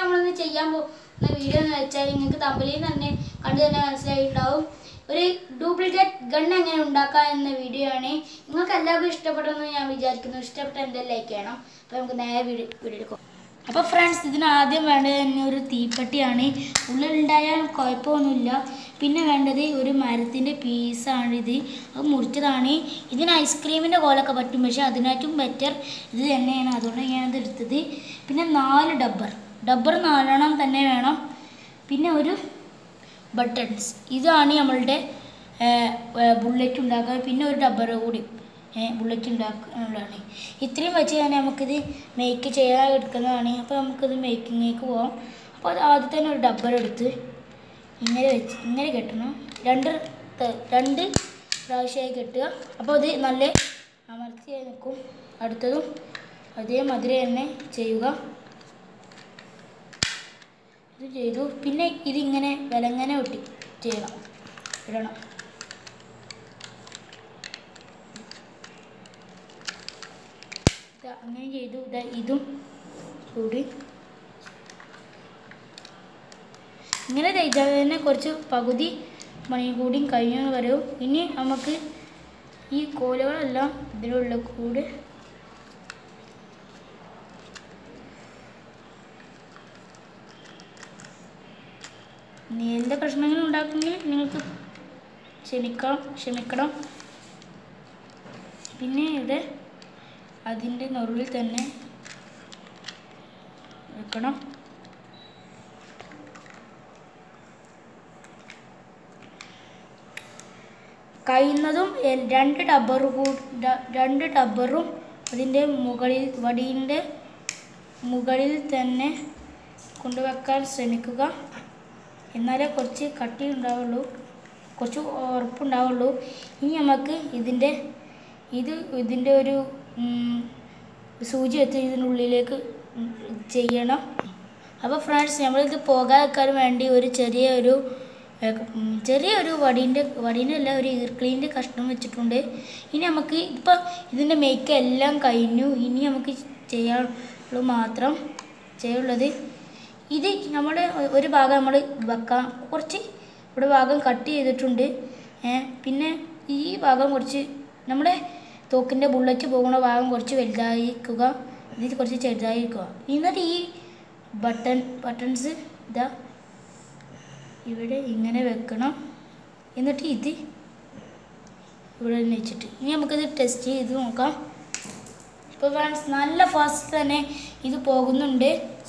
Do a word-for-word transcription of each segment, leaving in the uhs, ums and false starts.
നമ്മളൊന്ന് ചെയ്യാൻ പോകുന്ന വീഡിയോ എന്ന് വെച്ചാൽ നിങ്ങൾക്ക് തമ്മിലിൽ തന്നെ കണ്ടു തന്നെ മനസ്സിലായിട്ടുണ്ടാവും. ഒരു ഡ്യൂപ്ലിക്കേറ്റ് ഗൺ എങ്ങനെ ഉണ്ടാക്കാം എന്ന വീഡിയോ ആണ്. നിങ്ങൾക്ക് എല്ലാവർക്കും ഇഷ്ടപ്പെട്ടെന്ന് ഞാൻ വിചാരിക്കുന്നു. ഇഷ്ടപ്പെട്ട എന്തായാലും ലൈക്ക് ചെയ്യണം. അപ്പോൾ നമുക്ക് നേരെ വീഡിയോ വീഡിയോ എടുക്കാം. അപ്പോൾ ഫ്രണ്ട്സ്, ഇതിന് ആദ്യം വേണ്ടത് തന്നെ ഒരു തീപ്പെട്ടിയാണ്. ഉള്ളിലുണ്ടായാൽ കുഴപ്പമൊന്നുമില്ല. പിന്നെ വേണ്ടത് ഒരു മരത്തിൻ്റെ പീസാണിത്. അത് മുറിച്ചതാണ്. ഇതിന് ഐസ്ക്രീമിൻ്റെ കോലൊക്കെ പറ്റും, പക്ഷേ അതിനായിട്ടും ബെറ്റർ ഇത് തന്നെയാണ്. അതുകൊണ്ട് ഞാനത് എടുത്തത്. പിന്നെ നാല് ഡബ്ബർ ഡബ്ബർ നാലെണ്ണം തന്നെ വേണം. പിന്നെ ഒരു ബട്ടൺസ്, ഇതാണ് നമ്മളുടെ ബുള്ളറ്റ് ഉണ്ടാക്കുക. പിന്നെ ഒരു ഡബ്ബർ കൂടി ബുള്ളറ്റ് ഉണ്ടാക്കാനുള്ളതാണ്. ഇത്രയും വെച്ച് തന്നെ നമുക്കിത് മേക്ക് ചെയ്യാൻ എടുക്കുന്നതാണ്. അപ്പോൾ നമുക്കിത് മേക്കിങ്ങിലേക്ക് പോകാം. അപ്പോൾ അത് ആദ്യം തന്നെ ഒരു ഡബ്ബർ എടുത്ത് ഇങ്ങനെ വെച്ച് ഇങ്ങനെ കെട്ടണം. രണ്ട് രണ്ട് പ്രാവശ്യമായി കെട്ടുക. അപ്പോൾ അത് നല്ല അമർത്തിയായി നിൽക്കും. അടുത്തതും അതേമാതിരി തന്നെ ചെയ്യുക. ഇത് ചെയ്തു. പിന്നെ ഇതിങ്ങനെ വിലങ്ങനെ ഒട്ടി ചെയ്യണം, ഇടണം. അങ്ങനെ ചെയ്തു. ഇതാ ഇതും കൂടി ഇങ്ങനെ ചെയ്താൽ തന്നെ കുറച്ച് പകുതി മണി കൂടി കഴിഞ്ഞെന്ന് പറയും. ഇനി നമുക്ക് ഈ കോലുകളെല്ലാം ഇതിലുള്ള കൂടെ നീണ്ട പ്രശ്നങ്ങൾ ഉണ്ടാക്കുമെങ്കിൽ നിങ്ങൾക്ക് ക്ഷമിക്കണം ക്ഷമിക്കണം പിന്നെ ഇത് അതിൻ്റെ നുറുവിൽ തന്നെ വെക്കണം. കഴിയുന്നതും രണ്ട് ഡബ്ബർ രണ്ട് ഡബ്ബറും അതിൻ്റെ മുകളിൽ വടീൻ്റെ മുകളിൽ തന്നെ കൊണ്ടുവെക്കാൻ ശ്രമിക്കുക. എന്നാലേ കുറച്ച് കട്ടി ഉണ്ടാവുള്ളൂ, കുറച്ച് ഉറപ്പുണ്ടാവുള്ളൂ. ഇനി നമുക്ക് ഇതിൻ്റെ ഇത് ഇതിൻ്റെ ഒരു സൂചി വെച്ച് ഇതിനുള്ളിലേക്ക് ചെയ്യണം. അപ്പോൾ ഫ്രണ്ട്സ്, നമ്മളിത് പോകാതിരിക്കാൻ വേണ്ടി ഒരു ചെറിയ ഒരു ചെറിയൊരു വടീൻ്റെ വടീൻ്റെ അല്ല ഒരു ഈർക്കിളിൻ്റെ കഷ്ണം വെച്ചിട്ടുണ്ട്. ഇനി നമുക്ക് ഇപ്പോൾ ഇതിൻ്റെ മേക്ക് എല്ലാം കഴിഞ്ഞു. ഇനി നമുക്ക് ചെയ്യാനുള്ളൂ മാത്രം ചെയ്യുള്ളത്. ഇത് നമ്മൾ ഒരു ഭാഗം നമ്മൾ വെക്കാം. കുറച്ച് ഇവിടെ ഭാഗം കട്ട് ചെയ്തിട്ടുണ്ട്. പിന്നെ ഈ ഭാഗം കുറച്ച് നമ്മുടെ തോക്കിൻ്റെ ബുള്ളറ്റ് പോകുന്ന ഭാഗം കുറച്ച് വലുതായിരിക്കുക, ഇത് കുറച്ച് ചെറുതായിരിക്കുക. എന്നിട്ട് ഈ ബട്ടൺ ബട്ടൺസ് ഇതാ ഇവിടെ ഇങ്ങനെ വെക്കണം. എന്നിട്ട് ഇത് ഇവിടെ തന്നെ വെച്ചിട്ട് ഇനി നമുക്കിത് ടെസ്റ്റ് ചെയ്ത് നോക്കാം. ഇപ്പോൾ ഫ്രണ്ട്സ്, നല്ല ഫാസ്റ്റ് തന്നെ ഇത് പോകുന്നുണ്ട്.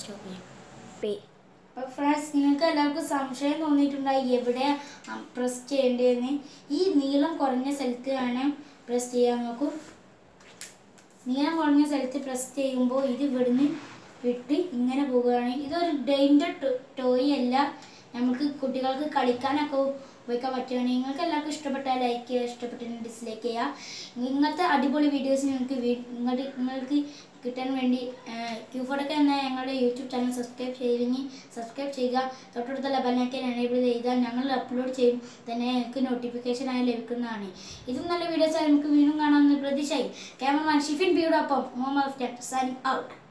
അപ്പോൾ ഫ്രണ്ട്സ്, നിങ്ങൾക്ക് എല്ലാവർക്കും സംശയം തോന്നിയിട്ടുണ്ടായി എവിടെ പ്രസ് ചെയ്യേണ്ടതെന്ന്. ഈ നീളം കുറഞ്ഞ സ്ഥലത്ത് വേണം പ്രസ് ചെയ്യാൻ നോക്കൂ. നീളം കുറഞ്ഞ സ്ഥലത്ത് പ്രസ് ചെയ്യുമ്പോൾ ഇത് ഇവിടുന്ന് വിട്ട് ഇങ്ങനെ പോവുകയാണ്. ഇതൊരു ഡേഞ്ചർ ടോയ് അല്ല, നമുക്ക് കുട്ടികൾക്ക് കളിക്കാനൊക്കെ ഉപയോഗിക്കാൻ പറ്റുകയാണ്. നിങ്ങൾക്ക് എല്ലാവർക്കും ഇഷ്ടപ്പെട്ടാൽ ലൈക്ക് ചെയ്യുക, ഇഷ്ടപ്പെട്ടെങ്കിൽ ഡിസ്ലൈക്ക് ചെയ്യുക. ഇങ്ങനത്തെ അടിപൊളി വീഡിയോസ് നിങ്ങൾക്ക് നിങ്ങൾക്ക് നിങ്ങൾക്ക് കിട്ടാൻ വേണ്ടി ക്യൂഫോഡൊക്കെ എന്ന ഞങ്ങളുടെ യൂട്യൂബ് ചാനൽ സബ്സ്ക്രൈബ് ചെയ്തെങ്കിൽ സബ്സ്ക്രൈബ് ചെയ്യുക. തൊട്ടടുത്തുള്ള ബെല്ലൈക്കൻ എനേബിൾ ചെയ്താൽ ഞങ്ങൾ അപ്ലോഡ് ചെയ്യും തന്നെ നിങ്ങൾക്ക് നോട്ടിഫിക്കേഷനായി ലഭിക്കുന്നതാണ്. ഇതും നല്ല വീഡിയോസായി നമുക്ക് വീണ്ടും കാണാമെന്ന് പ്രതീക്ഷയായി ക്യാമറമാൻ ഷിഫിൻ ബിയോടൊപ്പം മുഹമ്മദ് സൈനിങ് ഔട്ട്.